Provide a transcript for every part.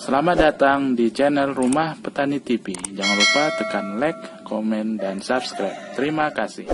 Selamat datang di channel Rumah Petani TV. Jangan lupa tekan like, komen, dan subscribe. Terima kasih.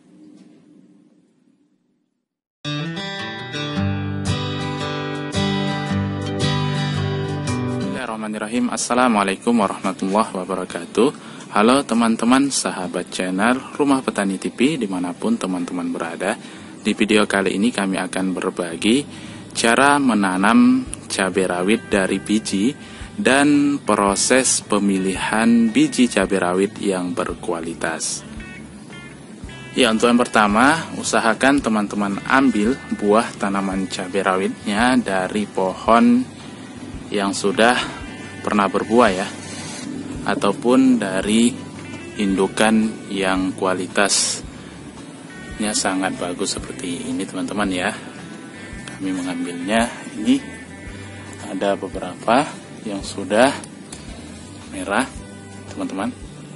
Bismillahirrahmanirrahim. Assalamualaikum warahmatullahi wabarakatuh. Halo teman-teman sahabat channel Rumah Petani TV dimanapun teman-teman berada. Di video kali ini kami akan berbagi cara menanam cabai rawit dari biji dan proses pemilihan biji cabai rawit yang berkualitas. Ya, untuk yang pertama, usahakan teman-teman ambil buah tanaman cabai rawitnya dari pohon yang sudah pernah berbuah ya, ataupun dari indukan yang kualitasnya sangat bagus seperti ini teman-teman ya. Kami mengambilnya, ini ada beberapa yang sudah merah teman-teman.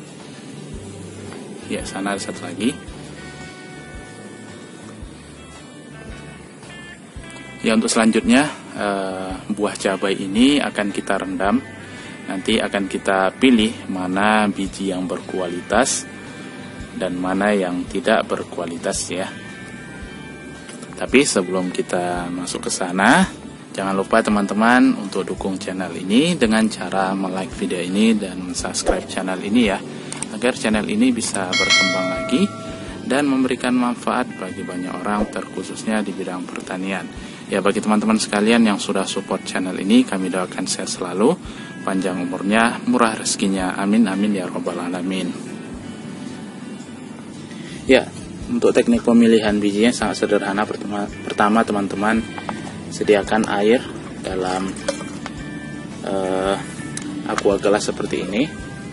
Ya, sana ada satu lagi. Ya, untuk selanjutnya buah cabai ini akan kita rendam. Nanti akan kita pilih mana biji yang berkualitas dan mana yang tidak berkualitas ya. Tapi sebelum kita masuk ke sana, jangan lupa teman-teman untuk dukung channel ini dengan cara like video ini dan subscribe channel ini ya, agar channel ini bisa berkembang lagi dan memberikan manfaat bagi banyak orang, terkhususnya di bidang pertanian. Ya, bagi teman-teman sekalian yang sudah support channel ini, kami doakan sehat selalu, panjang umurnya, murah rezekinya, amin amin ya robbal alamin. Ya, untuk teknik pemilihan bijinya sangat sederhana. Pertama teman-teman sediakan air dalam aqua gelas seperti ini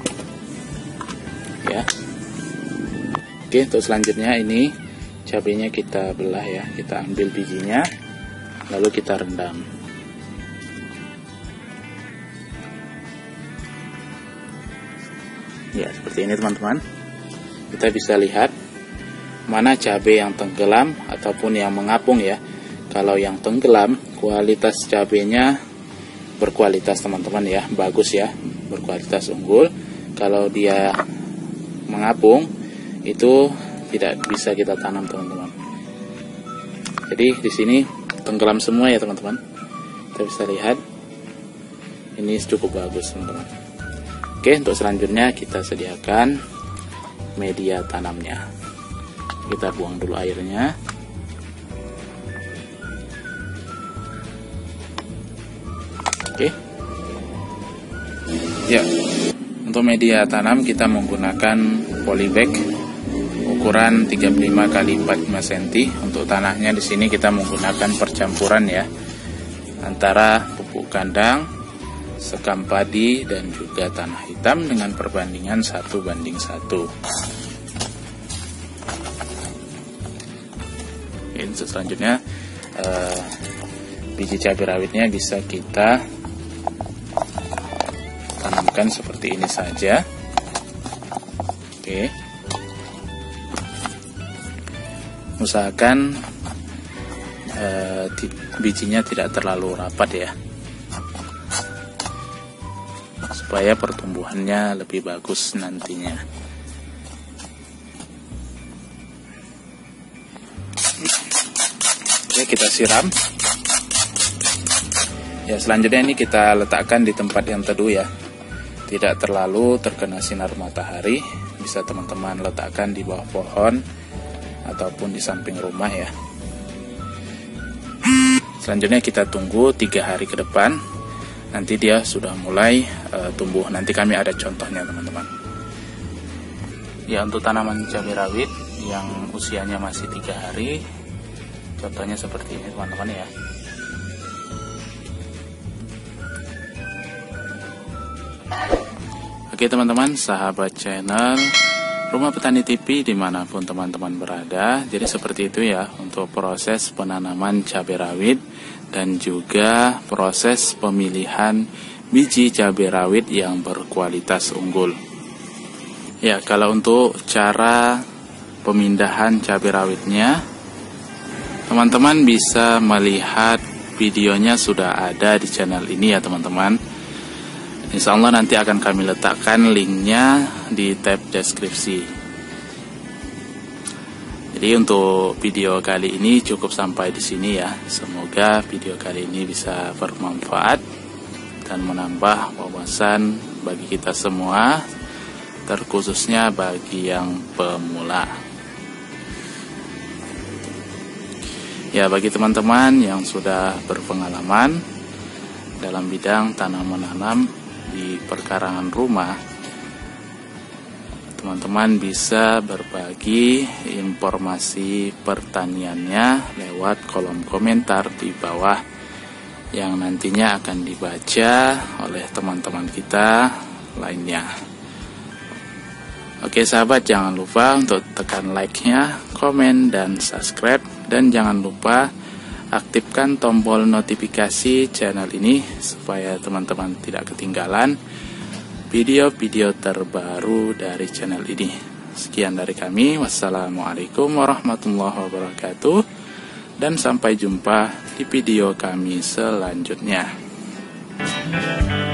ya. Oke, untuk selanjutnya ini cabainya kita belah ya, kita ambil bijinya lalu kita rendam. Ya, seperti ini teman-teman. Kita bisa lihat mana cabai yang tenggelam ataupun yang mengapung ya. Kalau yang tenggelam, kualitas cabainya berkualitas teman-teman ya, bagus ya, berkualitas unggul. Kalau dia mengapung, itu tidak bisa kita tanam teman-teman. Jadi di sini tenggelam semua ya teman-teman. Kita bisa lihat ini cukup bagus teman-teman. Oke, untuk selanjutnya kita sediakan media tanamnya. Kita buang dulu airnya. Oke. Ya, untuk media tanam kita menggunakan polybag ukuran 35 x 45 cm. Untuk tanahnya di sini kita menggunakan percampuran ya, antara pupuk kandang, sekam padi dan juga tanah hitam dengan perbandingan 1:1. Ini selanjutnya biji cabai rawitnya bisa kita tanamkan seperti ini saja. Oke. Usahakan bijinya tidak terlalu rapat ya, supaya pertumbuhannya lebih bagus nantinya. Oke, kita siram. Ya, selanjutnya ini kita letakkan di tempat yang teduh ya, tidak terlalu terkena sinar matahari. Bisa teman-teman letakkan di bawah pohon ataupun di samping rumah ya. Selanjutnya kita tunggu 3 hari ke depan. Nanti dia sudah mulai tumbuh. Nanti kami ada contohnya teman-teman. Ya, untuk tanaman cabai rawit yang usianya masih 3 hari, contohnya seperti ini teman-teman ya. Oke teman-teman, sahabat channel Rumah Petani TV dimanapun teman-teman berada. Jadi seperti itu ya untuk proses penanaman cabai rawit dan juga proses pemilihan biji cabai rawit yang berkualitas unggul. Ya, kalau untuk cara pemindahan cabai rawitnya, teman-teman bisa melihat videonya sudah ada di channel ini ya teman-teman. Insya Allah nanti akan kami letakkan linknya di tab deskripsi. Jadi untuk video kali ini cukup sampai di sini ya. Semoga video kali ini bisa bermanfaat dan menambah wawasan bagi kita semua, terkhususnya bagi yang pemula. Ya, bagi teman-teman yang sudah berpengalaman dalam bidang tanam menanam di perkarangan rumah, teman-teman bisa berbagi informasi pertaniannya lewat kolom komentar di bawah yang nantinya akan dibaca oleh teman-teman kita lainnya. Oke sahabat, jangan lupa untuk tekan like-nya, komen, dan subscribe. Dan jangan lupa aktifkan tombol notifikasi channel ini supaya teman-teman tidak ketinggalan video-video terbaru dari channel ini. Sekian dari kami. Wassalamualaikum warahmatullahi wabarakatuh. Dan sampai jumpa di video kami selanjutnya.